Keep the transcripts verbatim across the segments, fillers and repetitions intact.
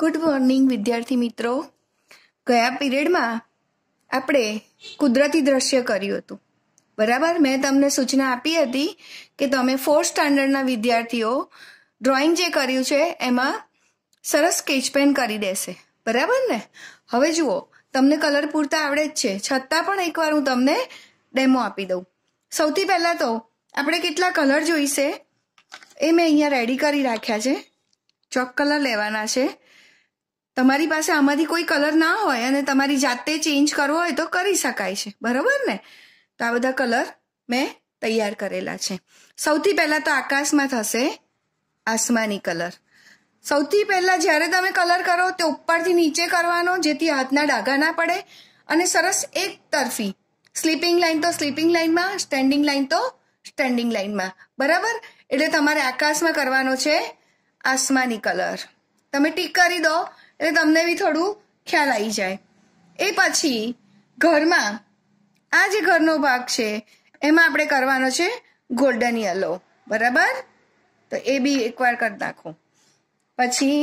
Good morning વિદ્યાર્થી મિત્રો. ગયા પીરિયડમાં આપણે કુદરતી દ્રશ્ય કર્યું હતું, બરાબર? મેં તમને સૂચના આપી હતી કે તમે ફોર્થ સ્ટાન્ડર્ડના વિદ્યાર્થીઓ ડ્રોઈંગ જે કર્યું છે એમાં સરસ સ્કેચ પેન કરી દેશે, બરાબર ને? હવે જુઓ, તમને કલર પૂરતા આવડે જ છે, છતાં પણ એકવાર હું તમને ડેમો આપી દઉં. સૌથી પહેલાં તો આપણે કેટલા કલર જોઈશે એ મેં અહીંયા રેડી કરી રાખ્યા છે. ચોક કલર લેવાના છે. તમારી પાસે આમાંથી કોઈ કલર ના હોય અને તમારી જાતે ચેન્જ કરવો હોય તો કરી શકાય છે, બરાબર ને? તો આ બધા કલર મેં તૈયાર કરેલા છે. સૌથી પહેલાં તો આકાશમાં થશે આસમાની કલર. સૌથી પહેલાં જ્યારે તમે કલર કરો તે ઉપરથી નીચે કરવાનો, જેથી હાથના ડાઘા ના પડે અને સરસ એક તરફી. સ્લીપિંગ લાઇન તો સ્લીપિંગ લાઇનમાં, સ્ટેન્ડિંગ લાઇન તો સ્ટેન્ડિંગ લાઇનમાં, બરાબર? એટલે તમારે આકાશમાં કરવાનો છે આસમાની કલર. તમે ટીક કરી દો એટલે તમને બી થોડું ખ્યાલ આવી જાય. એ પછી ઘરમાં આ જે ઘરનો ભાગ છે એમાં આપણે કરવાનો છે ગોલ્ડન યલો, બરાબર? તો એ બી એકવાર કરી નાખો. પછી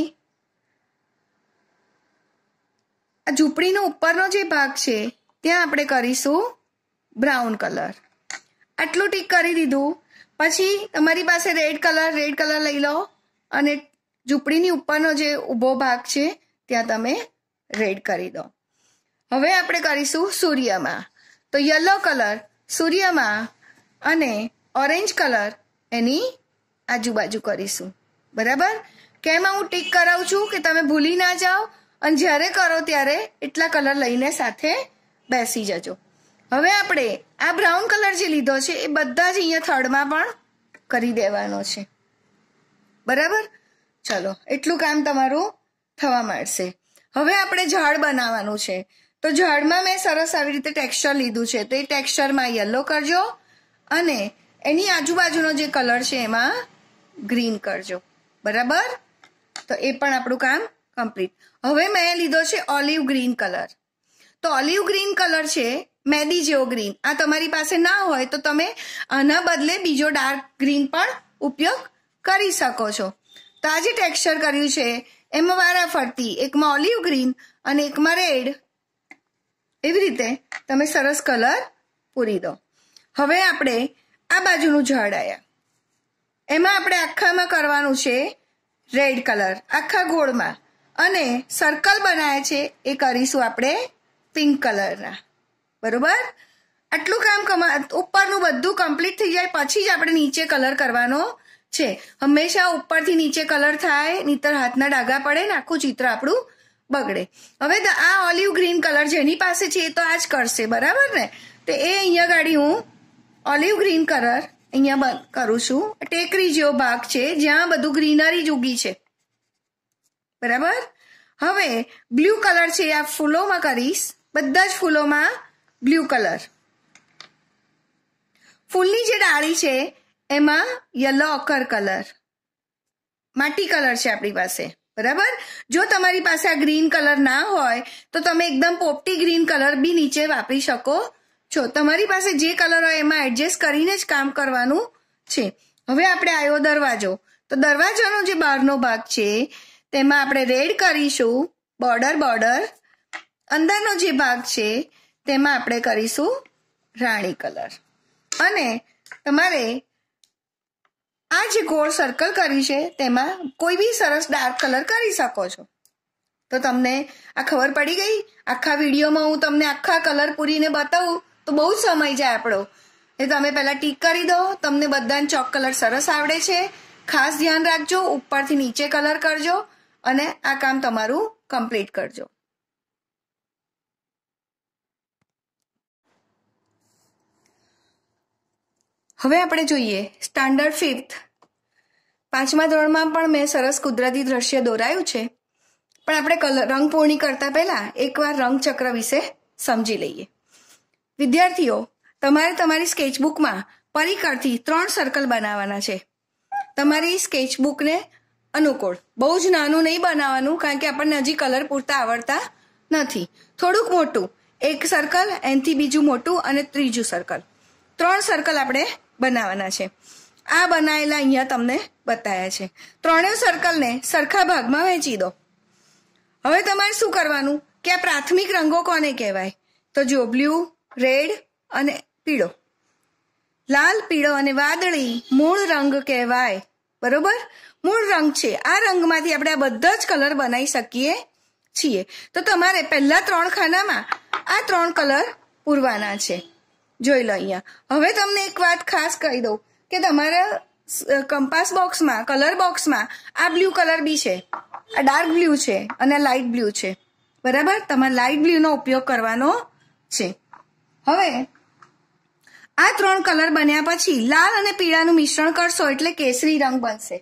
આ ઝૂંપડીનો ઉપરનો જે ભાગ છે ત્યાં આપણે કરીશું બ્રાઉન કલર. આટલું ટીક કરી દીધું. પછી તમારી પાસે રેડ કલર રેડ કલર લઈ લો અને ઝૂંપડીની ઉપરનો જે ઊભો ભાગ છે ત્યાં તમે રેડ કરી દો. હવે આપણે કરીશું સૂર્યમાં. તો યલો કલર સૂર્યમાં અને ઓરેન્જ કલર એની આજુબાજુ કરીશું, બરાબર? કેમ હું ટીક કરાવું છું કે તમે ભૂલી ના જાઓ અને જ્યારે કરો ત્યારે એટલા કલર લઈને સાથે બેસી જજો. હવે આપણે આ બ્રાઉન કલર જે લીધો છે એ બધા જ અહીંયા થર્ડમાં પણ કરી દેવાનો છે, બરાબર? ચલો, એટલું કામ તમારું થવા માંડશે. હવે આપણે ઝાડ બનાવવાનું છે. તો ઝાડમાં મેં સરસ આવી રીતે ટેક્સચર લીધું છે, તો એ ટેક્સચરમાં યલો કરજો અને એની આજુબાજુનો જે કલર છે એમાં ગ્રીન કરજો, બરાબર? તો એ પણ આપણું કામ કમ્પ્લીટ. હવે મેં લીધો છે ઓલિવ ગ્રીન કલર. તો ઓલિવ ગ્રીન કલર છે મહેંદી જેવો ગ્રીન. આ તમારી પાસે ના હોય તો તમે આના બદલે બીજો ડાર્ક ગ્રીન પણ ઉપયોગ કરી શકો છો. તો આ જે ટેક્સચર કર્યું છે એમાં વારા ફરતી એકમાં ઓલિવ ગ્રીન અને એકમાં રેડ, એવી રીતે તમે સરસ કલર પૂરી દો. હવે આપણે આ બાજુનું ઝાડ આવ્યા, એમાં આપણે આખામાં કરવાનું છે રેડ કલર, આખા ગોળમાં. અને સર્કલ બનાવ્યા છે એ કરીશું આપણે પિંક કલરના, બરોબર? આટલું કામ કમા ઉપરનું બધું કમ્પ્લીટ થઈ જાય પછી જ આપણે નીચે કલર કરવાનો છે. હંમેશા ઉપરથી નીચે કલર થાય, નહીંતર હાથના ડાઘા પડે ને આખું ચિત્ર આપણું બગડે. હવે આ ઓલિવ ગ્રીન કલર જેની પાસે છે એ તો આ જ કરશે, બરાબર ને? તો એ અહીંયા ગાડી હું ઓલિવ ગ્રીન કલર અહીંયા કરું છું. ટેકરી જેવો ભાગ છે જ્યાં બધું ગ્રીનરી જ ઉગી છે, બરાબર? હવે બ્લુ કલર છે આ ફૂલોમાં કરીશ, બધા જ ફૂલોમાં બ્લુ કલર. ફૂલની જે ડાળી છે એમાં યલો ઓકર કલર, માટી કલર છે આપણી પાસે, બરાબર? જો તમારી પાસે આ ગ્રીન કલર ના હોય તો તમે એકદમ પોપટી ગ્રીન કલર બી નીચે વાપરી શકો છો. તમારી પાસે જે કલર હોય એમાં એડજસ્ટ કરીને જ કામ કરવાનું છે. હવે આપણે આવ્યો દરવાજો. તો દરવાજાનો જે બહારનો ભાગ છે તેમાં આપણે રેડ કરીશું, બોર્ડર બોર્ડર. અંદરનો જે ભાગ છે તેમાં આપણે કરીશું રાણી કલર. અને તમારે આ જે ગોળ સર્કલ કર્યું છે તેમાં કોઈ બી સરસ ડાર્ક કલર કરી શકો છો. તો તમને આ ખબર પડી ગઈ? આખા વિડીયોમાં હું તમને આખા કલર પૂરીને બતાવું તો બહુ જ સમય જાય આપણો. એ તમે પહેલાં ટીક કરી દો. તમને બધાને ચોક કલર સરસ આવડે છે. ખાસ ધ્યાન રાખજો, ઉપરથી નીચે કલર કરજો અને આ કામ તમારું કમ્પ્લીટ કરજો. હવે આપણે જોઈએ સ્ટાન્ડર્ડ ફિફ્થ. પાંચમા ધોરણમાં પણ મેં સરસ કુદરતી દ્રશ્ય દોરાયું છે, પણ આપણે કલર રંગપૂર્ણી કરતા પહેલા એકવાર રંગચક્ર વિશે સમજી લઈએ. વિદ્યાર્થીઓ, તમારે તમારી સ્કેચબુકમાં પરિકરથી ત્રણ સર્કલ બનાવવાના છે. તમારી સ્કેચબુકને અનુકૂળ, બહુ જ નાનું નહીં બનાવવાનું, કારણ કે આપણને હજી કલર પૂરતા આવડતા નથી. થોડુંક મોટું એક સર્કલ, એનાથી બીજું મોટું અને ત્રીજું સર્કલ. ત્રણ સર્કલ આપણે બનાવવાના છે. આ બનાવેલા અહીંયા તમને બતાવ્યા છે. ત્રણેય સર્કલને સરખા ભાગમાં વહેંચી દો. હવે તમારે શું કરવાનું કે આ પ્રાથમિક રંગો કોને કહેવાય? તો જો બ્લુ, રેડ અને પીળો. લાલ, પીળો અને વાદળી મૂળ રંગ કહેવાય. બરોબર? મૂળ રંગ છે. આ રંગમાંથી આપણે આ બધા જ કલર બનાવી શકીએ છીએ. તો તમારે પહેલા ત્રણ ખાનામાં આ ત્રણ કલર પૂરવાના છે. જોઈ લો અહીંયા. હવે તમને એક વાત ખાસ કહી દઉં કે તમારા કંપાસ બોક્સમાં, કલર બોક્સમાં આ બ્લુ કલર બી છે, આ ડાર્ક બ્લુ છે અને લાઇટ બ્લુ છે. બરાબર? તમારે લાઇટ બ્લુનો ઉપયોગ કરવાનો છે. હવે આ ત્રણ કલર બન્યા પછી લાલ અને પીળાનું મિશ્રણ કરશો એટલે કેસરી રંગ બનશે.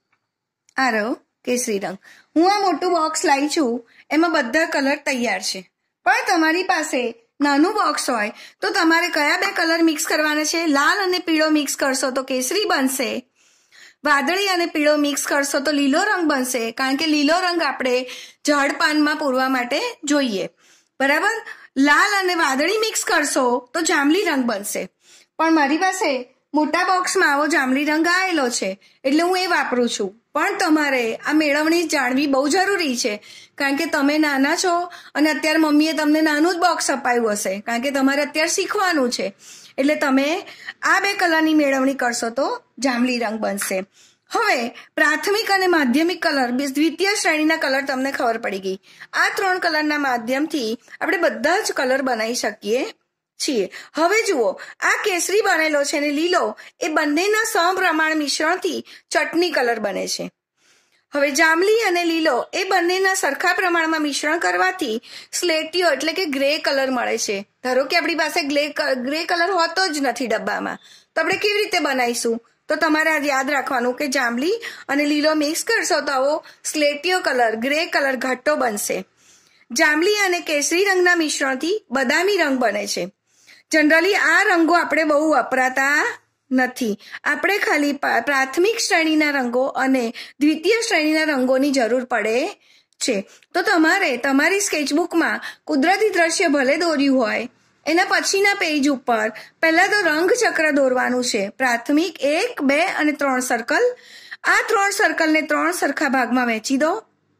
આ રહ્યો કેસરી રંગ. હું આ મોટું બોક્સ લાવી છું, એમાં બધા કલર તૈયાર છે. પણ તમારી પાસે નાનું બોક્સ હોય તો તમારે કયા બે કલર મિક્સ કરવાના છે? લાલ અને પીળો મિક્સ કરશો તો કેસરી બનશે. વાદળી અને પીળો મિક્સ કરશો તો લીલો રંગ બનશે, કારણ કે લીલો રંગ આપણે ઝાડ પાનમાં પૂરવા માટે જોઈએ. બરાબર? લાલ અને વાદળી મિક્સ કરશો તો જાંબલી રંગ બનશે. પણ મારી પાસે મોટા બોક્સમાં આવો જાંબલી રંગ આવેલો છે એટલે હું એ વાપરું છું. પણ તમારે આ મેળવણી જાણવી બહુ જરૂરી છે, કારણ કે તમે નાના છો અને અત્યારે મમ્મીએ તમને નાનું જ બોક્સ અપાયું હશે, કારણ કે તમારે અત્યારે શીખવાનું છે. એટલે તમે આ બે કલરની મેળવણી કરશો તો જાંબલી રંગ બનશે. હવે પ્રાથમિક અને માધ્યમિક કલર, દ્વિતીય શ્રેણીના કલર તમને ખબર પડી ગઈ. આ ત્રણ કલરના માધ્યમથી આપણે બધા જ કલર બનાવી શકીએ છીએ. હવે જુઓ, આ કેસરી બનેલો છે અને લીલો, એ બંનેના સમપ્રમાણ મિશ્રણથી ચટણી કલર બને છે. હવે જાંબલી અને લીલો એ બંનેના સરખા પ્રમાણમાં મિશ્રણ કરવાથી સ્લેટીયો એટલે કે ગ્રે કલર મળે છે. ધારો કે આપણી પાસે ગ્રે ગ્રે કલર હોતો જ નથી ડબ્બામાં, તો આપણે કેવી રીતે બનાવીશું? તો તમારે આ યાદ રાખવાનું કે જાંબલી અને લીલો મિક્સ કરશો તો આવો સ્લેટીયો કલર, ગ્રે કલર ઘટ્ટો બનશે. જાંબલી અને કેસરી રંગના મિશ્રણથી બદામી રંગ બને છે. જનરલી આ રંગો આપણે બહુ વપરાતા નથી. આપણે ખાલી પ્રાથમિક શ્રેણીના રંગો અને દ્વિતીય શ્રેણીના રંગોની જરૂર પડે છે. તો તમારે તમારી સ્કેચબુકમાં કુદરતી દ્રશ્ય ભલે દોર્યું હોય, એના પછીના પેજ ઉપર પહેલા તો રંગ ચક્ર દોરવાનું છે. પ્રાથમિક એક, બે અને ત્રણ સર્કલ. આ ત્રણ સર્કલને ત્રણ સરખા ભાગમાં વહેંચી દો.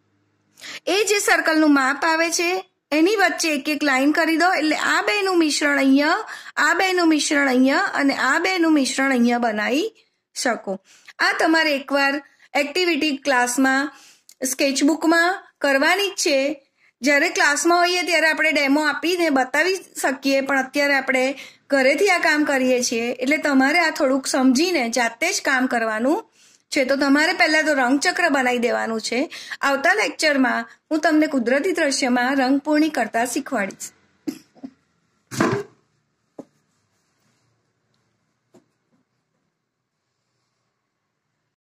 એ જે સર્કલનું માપ આવે છે એની વચ્ચે એક એક લાઈન કરી દો, એટલે આ બેનું મિશ્રણ અહીંયા, આ બેનું મિશ્રણ અહીંયા અને આ બેનું મિશ્રણ અહીંયા બનાવી શકો. આ તમારે એકવાર એક્ટિવિટી ક્લાસમાં, સ્કેચબુકમાં કરવાની જ છે. જ્યારે ક્લાસમાં હોઈએ ત્યારે આપણે ડેમો આપીને બતાવી શકીએ, પણ અત્યારે આપણે ઘરેથી આ કામ કરીએ છીએ એટલે તમારે આ થોડુંક સમજીને જાતે જ કામ કરવાનું છે. તો તમારે પહેલા તો રંગચક્ર બનાવી દેવાનું છે. આવતા લેક્ચરમાં હું તમને કુદરતી દ્રશ્યમાં રંગ પૂર્ણ કરતા શીખવાડીશ.